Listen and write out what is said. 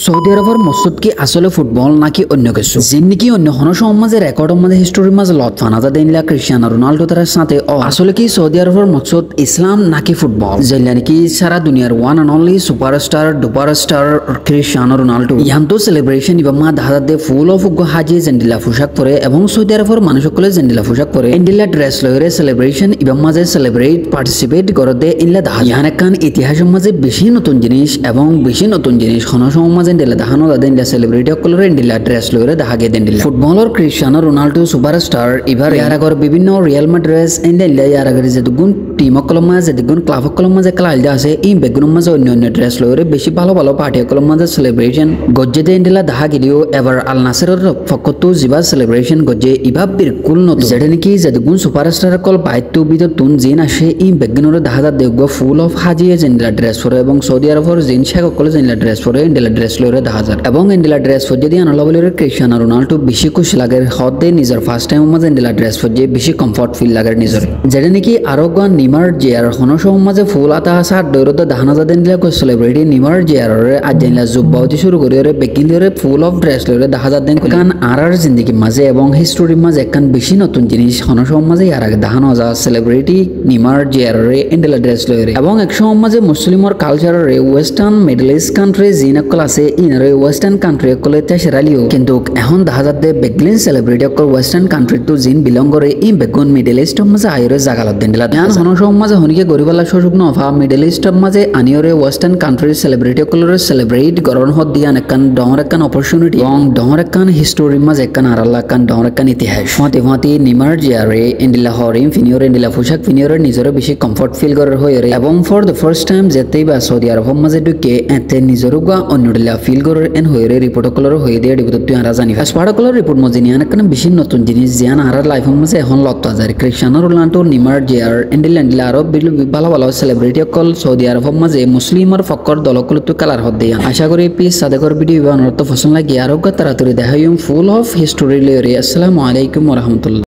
Saudi আরবের মসজিদ কি আসলে ফুটবল নাকি অন্য কিছু জিন্দিগি অন্য হন সমাজের রেকর্ডের মধ্যে হিস্টোরির মাঝে লতফানাজা দেনলা ক্রিস্টিয়ানো রোনাল্ডো তার সাথে আসলে কি সৌদি আরবের মসজিদ ইসলাম নাকি ফুটবল যেলা নাকি সারা দুনিয়ার one and only superstar duperstar Cristiano Ronaldo ইহান্তো সেলিব্রেশন ইবামা দাহাদা দে ফুল অফ হাজি জেন্ডিলা পোশাক পরে এবং সৌদি আরবের মানুষ সকলে জেন্ডিলা পোশাক পরে ইন্ডিলা ড্রেস লয়রে সেলিব্রেশন ইবামা যে সেলিব্রেট পার্টিসিপেট করতে ইনলা দাহা ইহান একখান ইতিহাসের মাঝে বেশি নতুন জিনিস এবং বেশি নতুন জিনিস হন সমাজে দেলা দাহানো দাদেনলা সেলিব্রিটি সকলের ইন্ডিলা ড্রেস লয়রে দেখা গে দেনলা ফুটবলার ক্রিস্টিয়ানো রোনাল্ডো সুপারস্টার এবার ইয়ার আগর বিভিন্ন রিয়াল মাদ্রিদ ইন্ডিয়া ইয়ার আগর যে দুগুণ টিম সকলের মাঝে দুগুণ ক্লাব সকলের মাঝে খেলা আছে এই বেগুনের মাঝে অন্য অন্য ড্রেস লয়রে বেশি ভালো ভালো পার্টি সকলের মাঝে সেলিব্রেশন গজ্জে দে ইন্ডিলা দেখা গেলেও এবার আল নাসেরের ফকতো জিবা সেলিব্রেশন গজ্জে ইবা বিলকুল নতুন যেটা নাকি যে দুগুণ সুপারস্টার সকল বাইতো ভিতর তুন জিন আসে এই বেগুনের দেখা যা দেখব ফুল অফ হাজিয়ে জেন্ডিলা ড্রেস পরে এবং সৌদি আরবের জিন শেখ সকলে জেন্ডিলা ড্রেস পরে ইন্ডিলা ড্রেস লয়রে দেখা যায় এবং ইন্ডিলা ড্রেস পরে দিয়ে আনলা বলে ক্রিস্টিয়ানো রোনাল্ডো বেশি খুশি লাগে হদে নিজের ফার্স্ট টাইম মাঝে ইন্ডিলা ড্রেস পরে বেশি কমফর্ট ফিল লাগে নিজের যেটা নাকি আরো গান নিমার জিয়ার হন মাঝে ফুল আতা সার দৌড়তে দাহানা যা দিলা কো সেলিব্রিটি নিমার জিয়ার আজ জানলা জুব্বাউতি শুরু করে বেকিলরে ফুল অফ ড্রেস লয়রে দেখা যায় দেন কান আর জিন্দেগি মাঝে এবং হিস্টোরির মাঝে একখান বেশি নতুন জিনিস হন মাঝে আর আগে দাহানো যা সেলিব্রিটি নিমার জিয়ার ইন্ডিলা ড্রেস লয়রে এবং এক সময় মাঝে মুসলিমর কালচারের ওয়েস্টার্ন মিডল ইস্ট কান্ট্রি জিনাকল আছে ইনারে ওয়েস্টার্ন কান্ট্রি কলে তেসরালিও কিন্তু এখন দেখা যাচ্ছে বেগলিন সেলিব্রিটি অকল ওয়েস্টার্ন কান্ট্রি টু জিন বিলং করে এই বেগুন মিডল ইস্ট মাঝে আইরে জাগালত দেন দিলা ধ্যান হন মাঝে হনিকে গরিবালা সুযোগ নফা মিডল ইস্ট মাঝে আনিয়রে ওয়েস্টার্ন কান্ট্রি সেলিব্রিটি অকলের সেলিব্রেট গরন হদ দিয়া একখান ডর একখান অপরচুনিটি এবং ডর একখান হিস্টোরির মাঝে একখান আরাল্লা একখান ডর একখান ইতিহাস হতে হতে নিমার জিয়ারে ইন্ডিলা হরিম ফিনিয়রে ইন্ডিলা পোশাক ফিনিয়রে নিজের বেশি কমফর্ট ফিল করে হয়ে এবং ফর দ্য ফার্স্ট টাইম যেতেই বা সৌদি আরব মাঝে ঢুকে এতে নিজের গা অন্যডিলা ফিল করে এন হয়ে রিপোর্ট কলর হয়ে দিয়ে রিপোর্ট তুই আরা জানি ফার্স্ট কলর রিপোর্ট মধ্যে নিয়ে অনেক বেশি নতুন জিনিস জিয়ান আর লাইফের মাঝে এখন লত্তা যায় ক্রিস্টিয়ানো রোনাল্ডো নিমার জিয়ার ইন্ডিলা আরব ভালো ভালো সেলিব্রিটি কল সৌদি আরব মাঝে মুসলিমের ফক্কর দলকল তো কালার হদ দিয়ে আশা করি পিস সাদেকর ভিডিও বানানোর তো পছন্দ লাগে আরো তাড়াতাড়ি দেখাইম ফুল অফ হিস্টোরি লেরে আসসালামু আলাইকুম ওয়া রাহমাতুল্লাহ।